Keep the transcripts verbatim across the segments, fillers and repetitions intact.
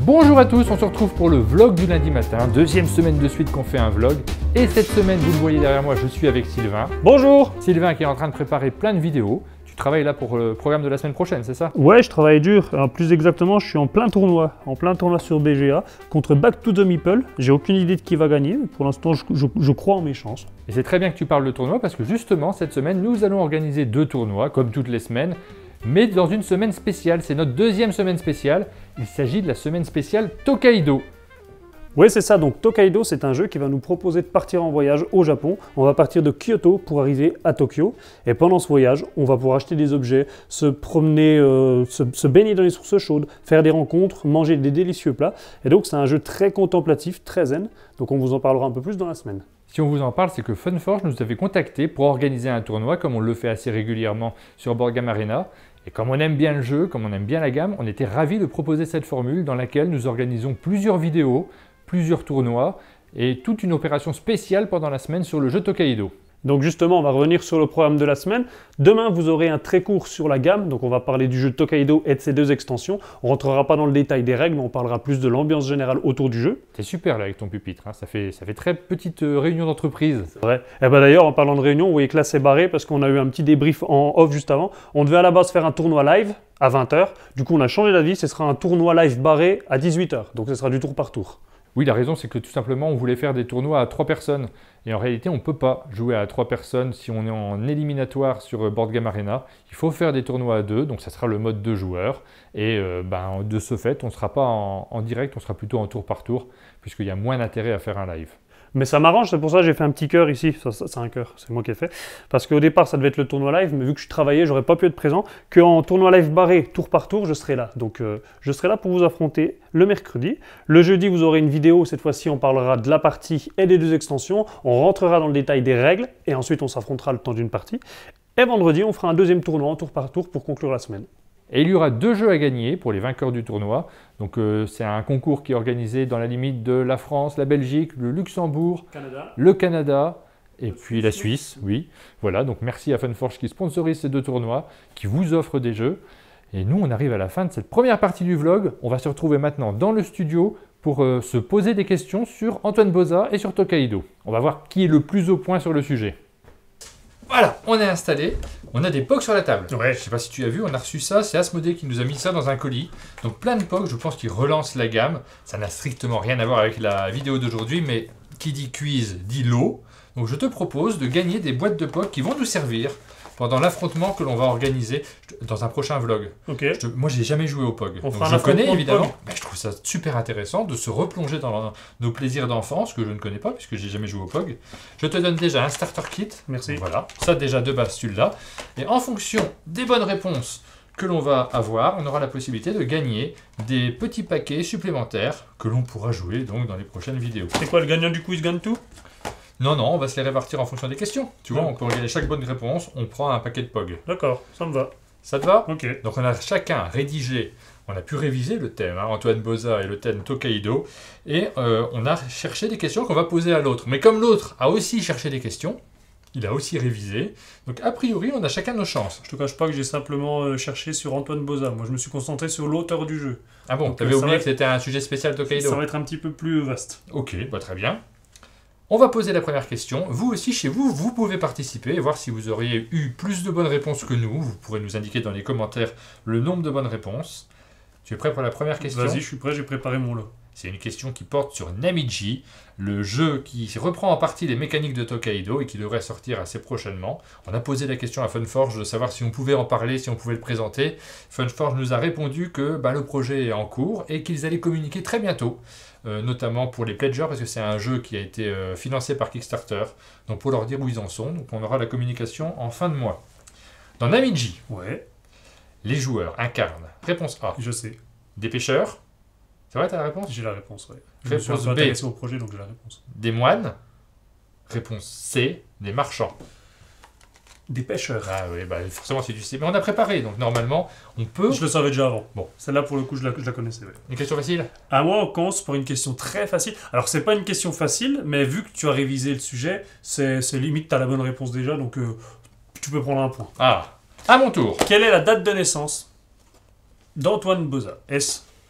Bonjour à tous, on se retrouve pour le vlog du lundi matin, deuxième semaine de suite qu'on fait un vlog. Et cette semaine, vous le voyez derrière moi, je suis avec Sylvain. Bonjour. Sylvain qui est en train de préparer plein de vidéos. Tu travailles là pour le programme de la semaine prochaine, c'est ça? Ouais, je travaille dur. Alors, plus exactement, je suis en plein tournoi, en plein tournoi sur B G A contre Back to the Meeple. J'ai aucune idée de qui va gagner, mais pour l'instant, je, je, je crois en mes chances. Et c'est très bien que tu parles de tournoi parce que justement, cette semaine, nous allons organiser deux tournois, comme toutes les semaines, mais dans une semaine spéciale. C'est notre deuxième semaine spéciale. Il s'agit de la semaine spéciale Tokaido. Oui, c'est ça. Donc Tokaido, c'est un jeu qui va nous proposer de partir en voyage au Japon. On va partir de Kyoto pour arriver à Tokyo. Et pendant ce voyage, on va pouvoir acheter des objets, se promener, euh, se, se baigner dans les sources chaudes, faire des rencontres, manger des délicieux plats. Et donc c'est un jeu très contemplatif, très zen. Donc on vous en parlera un peu plus dans la semaine. Si on vous en parle, c'est que Funforge nous avait contacté pour organiser un tournoi, comme on le fait assez régulièrement sur Board Game Arena. Et comme on aime bien le jeu, comme on aime bien la gamme, on était ravis de proposer cette formule dans laquelle nous organisons plusieurs vidéos, plusieurs tournois et toute une opération spéciale pendant la semaine sur le jeu Tokaido. Donc justement, on va revenir sur le programme de la semaine. Demain, vous aurez un très court sur la gamme, donc on va parler du jeu Tokaido et de ses deux extensions. On ne rentrera pas dans le détail des règles, mais on parlera plus de l'ambiance générale autour du jeu. C'est super là avec ton pupitre, hein. ça, fait, ça fait très petite euh, réunion d'entreprise. C'est vrai. Et ben d'ailleurs, en parlant de réunion, vous voyez que là c'est barré parce qu'on a eu un petit débrief en off juste avant. On devait à la base faire un tournoi live à vingt heures. Du coup, on a changé d'avis, ce sera un tournoi live barré à dix-huit heures. Donc ce sera du tour par tour. Oui, la raison, c'est que tout simplement, on voulait faire des tournois à trois personnes. Et en réalité, on ne peut pas jouer à trois personnes si on est en éliminatoire sur Board Game Arena. Il faut faire des tournois à deux, donc ça sera le mode deux joueurs. Et euh, ben, de ce fait, on ne sera pas en, en direct, on sera plutôt en tour par tour, puisqu'il y a moins d'intérêt à faire un live. Mais ça m'arrange, c'est pour ça que j'ai fait un petit cœur ici. Ça, ça, c'est un cœur, c'est moi qui ai fait. Parce qu'au départ, ça devait être le tournoi live, mais vu que je travaillais, j'aurais pas pu être présent. Qu'en tournoi live barré, tour par tour, je serai là. Donc, euh, je serai là pour vous affronter le mercredi. Le jeudi, vous aurez une vidéo. Cette fois-ci, on parlera de la partie et des deux extensions. On rentrera dans le détail des règles et ensuite, on s'affrontera le temps d'une partie. Et vendredi, on fera un deuxième tournoi en tour par tour pour conclure la semaine. Et il y aura deux jeux à gagner pour les vainqueurs du tournoi. Donc euh, c'est un concours qui est organisé dans la limite de la France, la Belgique, le Luxembourg, Canada. le Canada et puis la Suisse. Oui, voilà. Donc merci à Funforge qui sponsorise ces deux tournois, qui vous offre des jeux. Et nous, on arrive à la fin de cette première partie du vlog. On va se retrouver maintenant dans le studio pour euh, se poser des questions sur Antoine Boza et sur Tokaido. On va voir qui est le plus au point sur le sujet. Voilà, on est installé. On a des P O G sur la table. Ouais. Je ne sais pas si tu as vu, on a reçu ça. C'est Asmodée qui nous a mis ça dans un colis. Donc plein de P O G, je pense qu'ils relancent la gamme. Ça n'a strictement rien à voir avec la vidéo d'aujourd'hui, mais qui dit quiz dit lot. Donc je te propose de gagner des boîtes de P O G qui vont nous servir pendant l'affrontement que l'on va organiser dans un prochain vlog. Ok. Je te, moi, j'ai jamais joué au P O G. On Donc, fera un je connais affrontement de évidemment. P O G. Ben, je trouve ça super intéressant de se replonger dans nos plaisirs d'enfance que je ne connais pas puisque j'ai jamais joué au P O G. Je te donne déjà un starter kit. Merci. Voilà, ça déjà de base celui-là. Et en fonction des bonnes réponses que l'on va avoir, on aura la possibilité de gagner des petits paquets supplémentaires que l'on pourra jouer donc dans les prochaines vidéos. C'est quoi, le gagnant du quiz gagne tout? Non, non, on va se les répartir en fonction des questions. Tu vois, Ouais. on peut regarder chaque bonne réponse, on prend un paquet de P O G. D'accord, ça me va. Ça te va? Ok. Donc on a chacun rédigé, on a pu réviser le thème, hein, Antoine Boza et le thème Tokaido, et euh, on a cherché des questions qu'on va poser à l'autre. Mais comme l'autre a aussi cherché des questions, il a aussi révisé, donc a priori on a chacun nos chances. Je te cache pas que j'ai simplement euh, cherché sur Antoine Boza. Moi, je me suis concentré sur l'auteur du jeu. Ah bon, Donc, t'avais ça oublié va que c'était un sujet spécial Tokaido. Ça va être un petit peu plus vaste. Ok, bah très bien. On va poser la première question. Vous aussi, chez vous, vous pouvez participer et voir si vous auriez eu plus de bonnes réponses que nous. Vous pourrez nous indiquer dans les commentaires le nombre de bonnes réponses. Tu es prêt pour la première question? Vas-y, je suis prêt, j'ai préparé mon lot. C'est une question qui porte sur Namiji, le jeu qui reprend en partie les mécaniques de Tokaido et qui devrait sortir assez prochainement. On a posé la question à Funforge de savoir si on pouvait en parler, si on pouvait le présenter. Funforge nous a répondu que bah, le projet est en cours et qu'ils allaient communiquer très bientôt, euh, notamment pour les pledgers, parce que c'est un jeu qui a été euh, financé par Kickstarter. Donc pour leur dire où ils en sont, donc on aura la communication en fin de mois. Dans Namiji, Ouais, les joueurs incarnent, réponse A, je sais. des pêcheurs. C'est vrai, t'as la réponse? J'ai la réponse, ouais. Je me Réponse suis un peu B. intéressé au projet, donc j'ai la réponse. Des moines. Réponse C, des marchands. Des pêcheurs. Ah oui, bah forcément c'est du C. Mais on a préparé, donc normalement, on peut... Je le savais déjà avant. Bon. Celle-là, pour le coup, je la, je la connaissais. Ouais. Une question facile? À moi, on commence par une question très facile. Alors, c'est pas une question facile, mais vu que tu as révisé le sujet, c'est c'est limite, tu as la bonne réponse déjà, donc euh, tu peux prendre un point. Ah, à mon tour. Quelle est la date de naissance d'Antoine Boza? Est-ce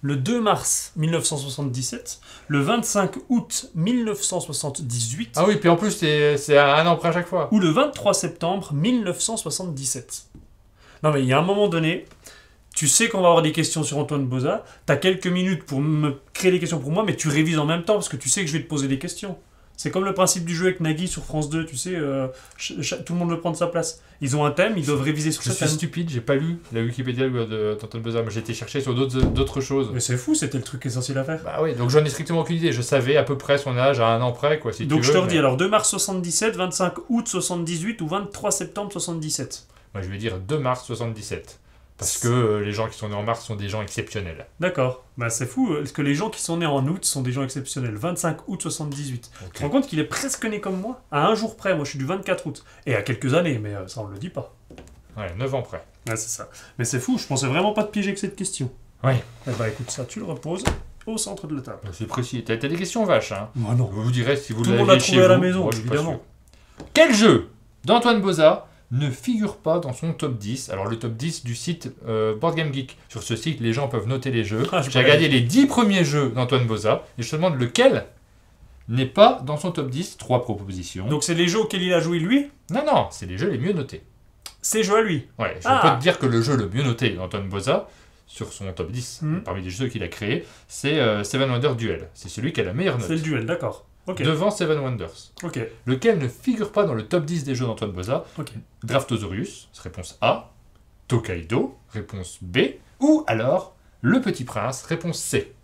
le deux mars mille neuf cent soixante-dix-sept, le vingt-cinq août mille neuf cent soixante-dix-huit Ah oui, puis en plus, c'est c'est un an près à chaque fois. ou le vingt-trois septembre mille neuf cent soixante-dix-sept. Non mais il y a un moment donné, tu sais qu'on va avoir des questions sur Antoine Boza, t'as quelques minutes pour me créer des questions pour moi, mais tu révises en même temps parce que tu sais que je vais te poser des questions. C'est comme le principe du jeu avec Nagui sur France deux, tu sais, euh, ch- ch- tout le monde veut prendre sa place. Ils ont un thème, ils doivent réviser sur Je ce suis thème. stupide, j'ai pas lu la Wikipédia de d'Antoine Boza, mais j'ai été chercher sur d'autres d'autres choses. Mais c'est fou, c'était le truc essentiel à faire. Bah oui, donc j'en ai strictement aucune idée. Je savais à peu près son âge à un an près, quoi, si Donc tu je veux. te redis, mais- alors deux mars soixante-dix-sept, vingt-cinq août soixante-dix-huit ou vingt-trois septembre soixante-dix-sept. Moi, je vais dire deux mars soixante-dix-sept. Parce que euh, les gens qui sont nés en mars sont des gens exceptionnels. D'accord, bah c'est fou, parce que les gens qui sont nés en août sont des gens exceptionnels. vingt-cinq août soixante-dix-huit. Ok. Tu te rends compte qu'il est presque né comme moi? À un jour près, moi je suis du vingt-quatre août. Et à quelques années, mais euh, ça on le dit pas. Ouais, neuf ans près. Ouais, c'est ça. Mais c'est fou, je pensais vraiment pas te piéger avec cette question. Ouais. Eh bah écoute, ça tu le reposes au centre de la table. C'est précis. T'as t'as des questions vaches, hein. Moi non. Vous vous direz si vous Tout le l'avez monde l'a chez trouvé à la vous. maison, Moi, je suis pas évidemment. sûr. Quel jeu d'Antoine Boza ne figure pas dans son top dix? Alors, le top dix du site euh, Board Game Geek. Sur ce site, les gens peuvent noter les jeux. Ah, j'ai J'ai pas regardé les dix premiers jeux d'Antoine Boza et je te demande lequel n'est pas dans son top dix. Trois propositions. Donc c'est les jeux auxquels il a joué lui? Non, non, c'est les jeux les mieux notés. C'est jeux à lui. Ouais, je Ah. peux te dire que le jeu le mieux noté d'Antoine Boza, sur son top dix, Mhm. parmi les jeux qu'il a créés, c'est euh, Seven Wonders Duel. C'est celui qui a la meilleure note. C'est le duel, d'accord. Ok. Devant Seven Wonders. Ok. Lequel ne figure pas dans le top dix des jeux d'Antoine Boza? Ok. Draftosaurus, réponse A. Tokaido, réponse B. Ou alors Le Petit Prince, réponse C.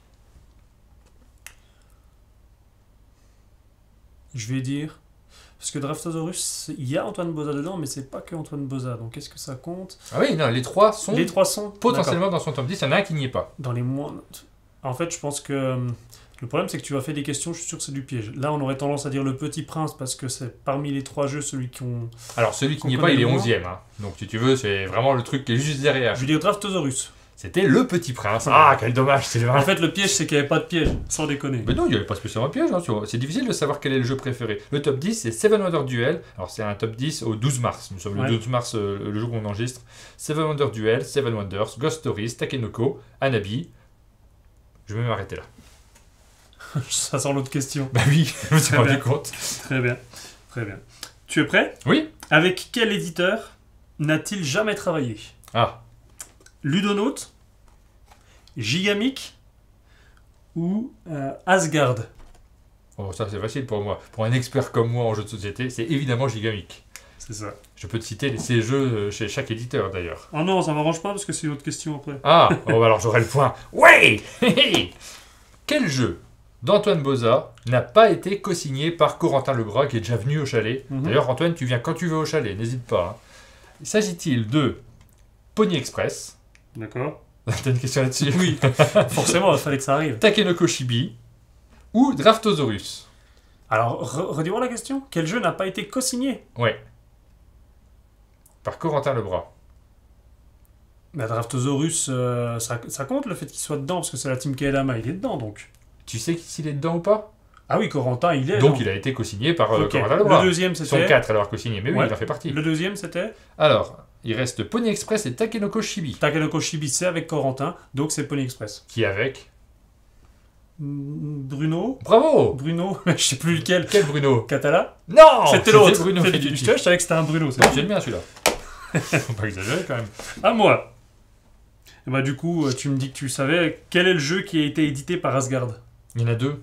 Je vais dire. Parce que Draftosaurus, il y a Antoine Boza dedans, mais c'est pas que Antoine Boza. Donc est-ce que ça compte? Ah oui, non, les trois sont Les trois sont potentiellement dans son top dix. Il y en a un qui n'y est pas. D'accord. Dans les moins. En fait, je pense que. euh, Le problème, c'est que tu vas faire des questions, je suis sûr que c'est du piège. Là, on aurait tendance à dire Le Petit Prince parce que c'est parmi les trois jeux celui qu'on. Alors, celui qui Qu'on n'y est pas, connaît il est le moins. onzième. Hein. Donc, si tu veux, c'est vraiment le truc qui est juste derrière. Je vais dire Draftosaurus. C'était Le Petit Prince. Ah, quel dommage, c'est le En fait, le piège, c'est qu'il n'y avait pas de piège, sans déconner. Mais non, il n'y avait pas spécialement de piège. Hein, tu vois. C'est difficile de savoir quel est le jeu préféré. Le top dix, c'est Seven Wonders Duel. Alors, c'est un top dix au douze mars. Nous sommes Ouais. le douze mars, euh, le jour où on enregistre. Seven Wonders Duel, Seven Wonders, Ghost Stories, Takenoko, Anabi. Je vais m'arrêter là. Ça sent l'autre question. Bah oui, je me suis Très rendu bien. compte. Très bien. Très bien. Tu es prêt? Oui. Avec quel éditeur n'a-t-il jamais travaillé? Ah, Ludonaut, Gigamic ou euh, Asgard? oh, ça c'est facile pour moi. Pour un expert comme moi en jeu de société, c'est évidemment Gigamic. C'est ça. Je peux te citer les- ces jeux euh, chez chaque éditeur d'ailleurs. Oh non, ça m'arrange pas parce que c'est une autre question après. Ah, oh, bah alors j'aurai le point. Ouais. Quel jeu d'Antoine Boza n'a pas été co-signé par Corentin Lebras qui est déjà venu au chalet? Mhm. D'ailleurs, Antoine, tu viens quand tu veux au chalet, n'hésite pas. hein. S'agit-il de Pony Express? D'accord. T'as une question là-dessus? Oui, forcément, il fallait que ça arrive. Takenoko Shibi ou Draftosaurus? Alors, re- redis-moi la question. Quel jeu n'a pas été co-signé? Ouais. Par Corentin Lebras. Bah, Draftosaurus, euh, ça, ça compte le fait qu'il soit dedans parce que c'est la team Kaelama, il est dedans donc. Tu sais s'il est dedans ou pas? Ah oui, Corentin, il est. Donc non. il a été co-signé par euh, Ok. Corentin Lebras. Le deuxième, Ils sont c'était. quatre à l'avoir co-signé, mais oui, Ouais. il en fait partie. Le deuxième, c'était. Alors, il reste Pony Express et Takenoko Shibi. Takenoko Shibi, c'est avec Corentin, donc c'est Pony Express. Qui avec? Mm, Bruno Bravo! Bruno Je sais plus lequel. Quel Bruno? Catala Non! C'était l'autre. Bruno C'était- Feduti. Je savais que c'était un Bruno. c'est Non, bon. c'est le mien celui-là. Faut pas exagérer quand même. À moi. Et bah du coup, euh, tu me dis que tu savais quel est le jeu qui a été édité par Asgard Il y en a deux.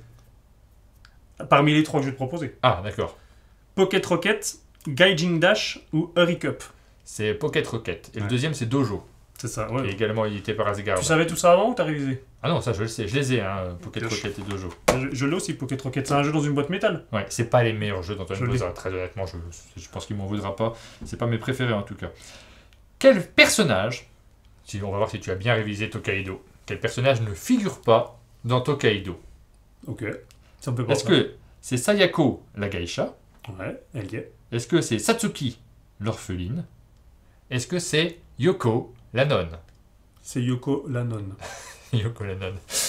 parmi les trois que je vais te proposer. Ah, d'accord. Pocket Rocket, Gaijin Dash ou Hurry Cup. C'est Pocket Rocket. Et le Ouais. deuxième, c'est Dojo. C'est ça, Qui est ouais. également édité par Asgard. Tu savais tout ça avant ou t'as révisé? Ah non, ça je le sais. Je les ai, hein, Pocket Ok. Rocket et Dojo. Je, je l'ai aussi, Pocket Rocket. C'est un jeu dans une boîte métal. Ouais, c'est pas les meilleurs jeux d'Antoine Je Boza. Très honnêtement, je, je pense qu'il m'en voudra pas. C'est pas mes préférés en tout cas. Quel personnage, si on va voir si tu as bien révisé Tokaido, quel personnage ne figure pas dans Tokaido? Ok. Ça me fait penser. Est-ce que c'est Sayako, la geisha? Ouais, elle y est. Est-ce que c'est Satsuki, l'orpheline? Est-ce que c'est Yoko, la nonne? C'est Yoko la nonne. Yoko, la nonne.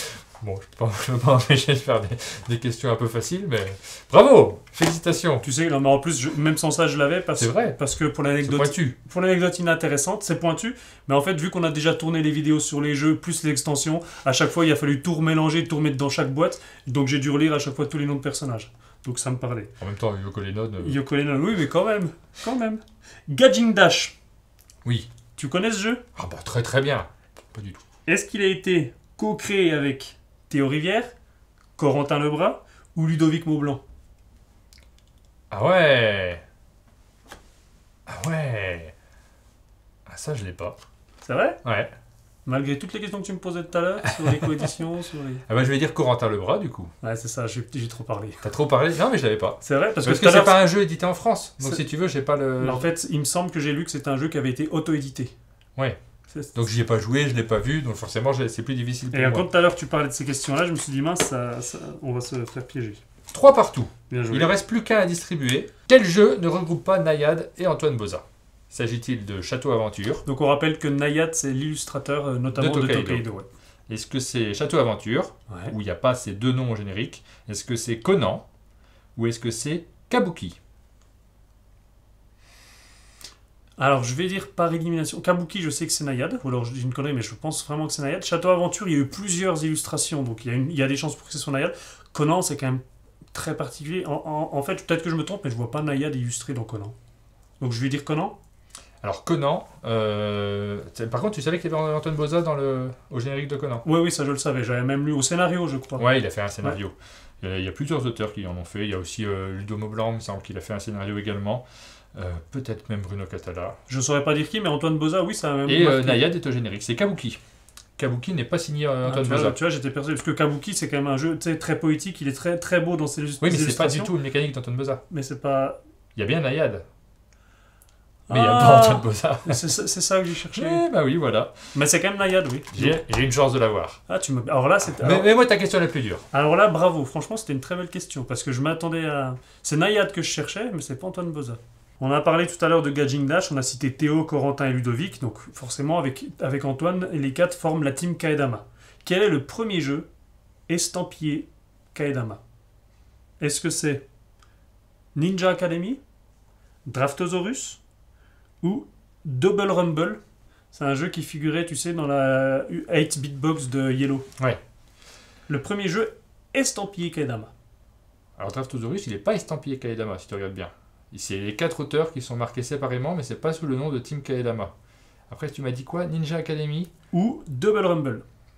Bon, je ne peux pas empêcher de faire des, des questions un peu faciles, mais bravo, félicitations. Tu sais, non, mais en plus, je- même sans ça, je l'avais parce, C'est vrai. parce que pour C'est l'anecdote, pointu. pour l'anecdote inintéressante, c'est pointu. Mais en fait, vu qu'on a déjà tourné les vidéos sur les jeux plus l'extension, à chaque fois, il a fallu tout remélanger, tout remettre dans chaque boîte. Donc j'ai dû relire à chaque fois tous les noms de personnages. Donc ça me parlait. En même temps, Yoko Lennon. euh, Yoko Lennon, oui, mais quand même, quand même. Gadging Dash, Oui. tu connais ce jeu? Ah bah très très bien. Pas du tout. Est-ce qu'il a été co-créé avec Théo Rivière, Corentin Lebras ou Ludovic Maublanc? Ah ouais. Ah ouais. Ah ça, je l'ai pas. C'est vrai? Ouais. Malgré toutes les questions que tu me posais tout à l'heure sur les coéditions, sur les... Ah bah je vais dire Corentin Lebras du coup. Ouais, c'est ça, j'ai j'ai trop parlé. T'as trop parlé? Non mais je l'avais pas. C'est vrai, parce, Parce, que, que, tout à c'est l'heure, pas un jeu édité en France. Donc C'est- si tu veux, j'ai pas le. mais en fait, il me semble que j'ai lu que c'était un jeu qui avait été auto-édité. Ouais. C'est- Donc j'y ai pas joué, je l'ai pas vu, donc forcément j'ai- c'est plus difficile pour Et moi. quand tout à l'heure tu parlais de ces questions-là, je me suis dit, mince, ça, ça- on va se faire piéger. Trois partout. Bien joué. Il ne reste plus qu'un à distribuer. Quel jeu ne regroupe pas Nayad et Antoine Boza? S'agit-il de Château Aventure? Donc on rappelle que Nayad, c'est l'illustrateur euh, notamment De de Tokaido. Tokaido. ouais. Est-ce que c'est Château Aventure, Ouais. où il n'y a pas ces deux noms au générique? Est-ce que c'est Conan? Ou est-ce que c'est Kabuki? Alors je vais dire par élimination. Kabuki, je sais que c'est Nayad, ou alors j'ai une connerie, mais je pense vraiment que c'est Nayad. Château Aventure, il y a eu plusieurs illustrations, donc il y a, une- il y a des chances pour que ce soit Nayad. Conan, c'est quand même très particulier. En, en- en fait, peut-être que je me trompe, mais je vois pas Nayad illustré dans Conan. Donc je vais dire Conan. Alors Conan, euh, c'est- par contre tu savais qu'il y avait Antoine Boza dans le... au générique de Conan? Oui, oui, ça je le savais. J'avais même lu au scénario, je crois. Ouais, il a fait un scénario. Il y a- il y a plusieurs auteurs qui en ont fait. Il y a aussi euh, Ludo Maublanc, il me semble qu'il a fait un scénario également. Euh, Peut-être même Bruno Catala. Je saurais pas dire qui, mais Antoine Boza, oui, ça a même Et euh, marqué. Nayad est au générique. C'est Kabuki. Kabuki n'est pas signé euh, Ah, Antoine tu vois, Boza. tu vois, j'étais persuadé, parce que Kabuki, c'est quand même un jeu tu sais, très poétique, il est très, très beau dans ses Oui, mais c'est pas illustrations. du tout une mécanique d'Antoine Boza. Mais c'est pas... Il y a bien Nayad. Mais il n'y a Ah, pas Antoine Boza. C'est ça c'est ça que j'ai cherché. Eh bah oui, voilà. Mais c'est quand même Nayad, oui. J'ai j'ai une chance de l'avoir. Ah, tu me... Alors là, c'est... Mais, Alors... mais moi, ta question la plus dure. alors là, bravo. Franchement, c'était une très belle question, parce que je m'attendais à... C'est Nayad que je cherchais, mais c'est pas Antoine Boza. On a parlé tout à l'heure de Gadging Dash, on a cité Théo, Corentin et Ludovic, donc forcément, avec, avec Antoine, les quatre forment la team Kaedama. Quel est le premier jeu estampillé Kaedama? Est-ce que c'est Ninja Academy, Draftosaurus ou Double Rumble? C'est un jeu qui figurait, tu sais, dans la huit-bit box de Yellow. Ouais. Le premier jeu estampillé Kaedama. Alors, Draftosaurus, il n'est pas estampillé Kaedama, si tu regardes bien. C'est les quatre auteurs qui sont marqués séparément, mais c'est pas sous le nom de Team Kaedama. Après, tu m'as dit quoi? Ninja Academy? Ou Double Rumble.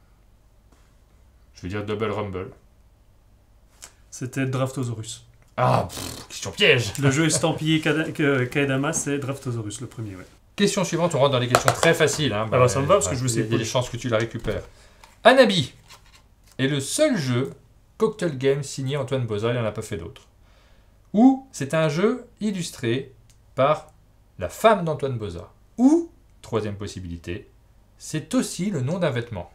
Je vais dire Double Rumble. C'était Draftosaurus. Ah, pff, question piège. Le jeu estampillé Kada- que- Kaedama, c'est Draftosaurus, le premier, ouais. Question suivante, on rentre dans les questions très faciles. Hein. bah, ça me va, parce que je veux Il y a essayer de- des chances que tu la récupères. Anabi est le seul jeu Cocktail Games signé Antoine Boza, il n'en a pas fait d'autres. Ou c'est un jeu illustré par la femme d'Antoine Boza. Ou, troisième possibilité, c'est aussi le nom d'un vêtement.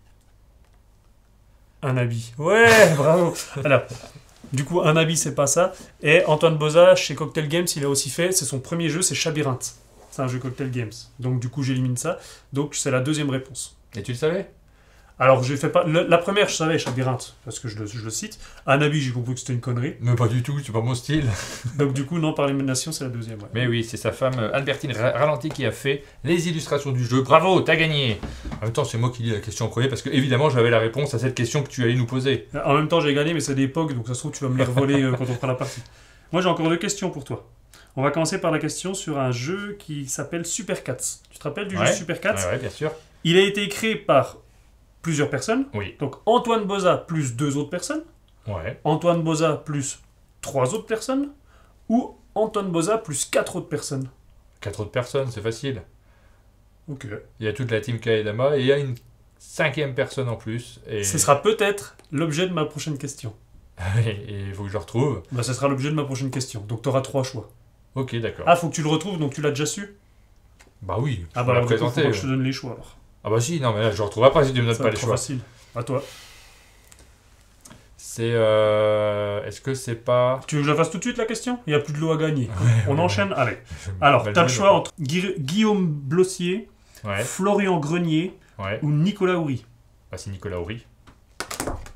Un habit. Ouais, bravo. Alors, du coup, un habit, c'est pas ça. Et Antoine Boza, chez Cocktail Games, il a aussi fait, c'est son premier jeu, c'est Chabyrinthe. C'est un jeu Cocktail Games. Donc, du coup, j'élimine ça. Donc, c'est la deuxième réponse. Et tu le savais? Alors, j'ai fait pas. le- la première, je savais, Chabyrinthe, parce que je le, je le cite. Un habit, j'ai compris que c'était une connerie. Mais pas du tout, c'est pas mon style. Donc, du coup, non, par élimination, c'est la deuxième. Ouais. Mais oui, c'est sa femme euh, Albertine Ra- Ralenti qui a fait les illustrations du jeu. Bravo, t'as gagné. En même temps, c'est moi qui lis la question en premier parce que évidemment, j'avais la réponse à cette question que tu allais nous poser. En même temps, j'ai gagné, mais c'est d'époque, donc ça se trouve, tu vas me les revoler euh, quand on fera la partie. Moi, j'ai encore deux questions pour toi. On va commencer par la question sur un jeu qui s'appelle Super Cats. Tu te rappelles du Ouais. jeu Super Cats? Ouais, ouais, bien sûr. Il a été créé par plusieurs personnes. Oui. Donc Antoine Boza plus deux autres personnes. Ouais. Antoine Boza plus trois autres personnes. Ou Antoine Boza plus quatre autres personnes. Quatre autres personnes, c'est facile. Ok. Il y a toute la team Kaedama et il y a une cinquième personne en plus. Et Ce sera peut-être l'objet de ma prochaine question. et il faut que je le retrouve. Bah, ce sera l'objet de ma prochaine question. Donc tu auras trois choix. Ok, d'accord. Ah, faut que tu le retrouves, donc tu l'as déjà su? Bah oui, Ah je bah peux la alors, du coup, faut présenter. pas que je te donne les choix alors. Ah bah si, non mais là je ne retrouverai pas si tu me donnes Ça pas va les être trop choix. facile. À toi. C'est... Euh... Est-ce que c'est pas... Tu veux que je la fasse tout de suite la question? Il n'y a plus de l'eau à gagner. On ouais, enchaîne? Allez. Je me Alors, rappelle tu as le jamais, choix donc. entre Gui- Guillaume Blossier, Ouais, Florian Grenier ouais. ou Nicolas Houry. Bah c'est Nicolas Houry.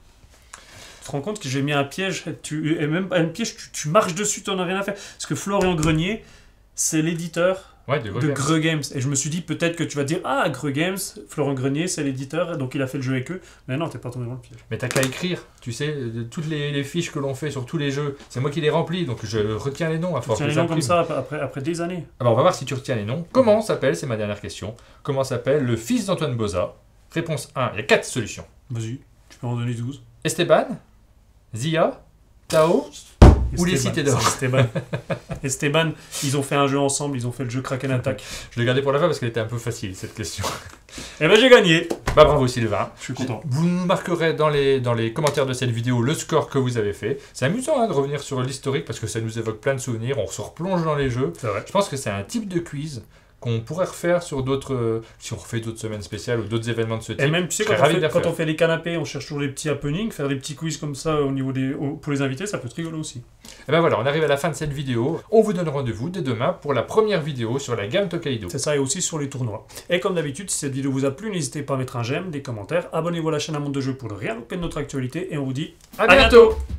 te rends compte que j'ai mis un piège, tu, et même pas un piège, tu, tu marches dessus, tu n'en as rien à faire. Parce que Florian Grenier, c'est l'éditeur Ouais, de de Greux Games. Et je me suis dit, peut-être que tu vas dire, ah, Greux Games, Florent Grenier, c'est l'éditeur, donc il a fait le jeu avec eux. Mais non, t'es pas tombé dans le piège. Mais t'as qu'à écrire, tu sais, de toutes les, les fiches que l'on fait sur tous les jeux, c'est moi qui les remplis, donc je retiens les noms à force. Tu retiens les noms comme ça après, après des années. Alors on va voir si tu retiens les noms. Comment s'appelle, c'est ma dernière question, comment s'appelle le fils d'Antoine Boza? Réponse un, il y a quatre solutions. Vas-y, tu peux en donner douze. Esteban, Zia, Tao ou les cités d'or. Esteban. Esteban, ils ont fait un jeu ensemble, ils ont fait le jeu Kraken Attack. Je l'ai gardé pour la fin parce qu'elle était un peu facile cette question. Eh ben j'ai gagné. Bah bravo Sylvain. Je suis content. Vous nous marquerez dans les, dans les commentaires de cette vidéo le score que vous avez fait. C'est amusant hein, de revenir sur l'historique parce que ça nous évoque plein de souvenirs, on se replonge dans les jeux. C'est vrai. Je pense que c'est un type de quiz qu'on pourrait refaire sur d'autres, si on refait d'autres semaines spéciales ou d'autres événements de ce type. Et même, tu sais, quand, on fait, quand on fait les canapés, on cherche toujours les petits happenings, faire des petits quiz comme ça au niveau des, au, pour les invités, ça peut être rigolo aussi. Et ben voilà, on arrive à la fin de cette vidéo. On vous donne rendez-vous dès demain pour la première vidéo sur la gamme Tokaido. C'est ça, et aussi sur les tournois. Et comme d'habitude, si cette vidéo vous a plu, n'hésitez pas à mettre un j'aime, des commentaires, abonnez-vous à la chaîne Un Monde de Jeux pour ne rien louper de notre actualité, et on vous dit à, à bientôt, bientôt.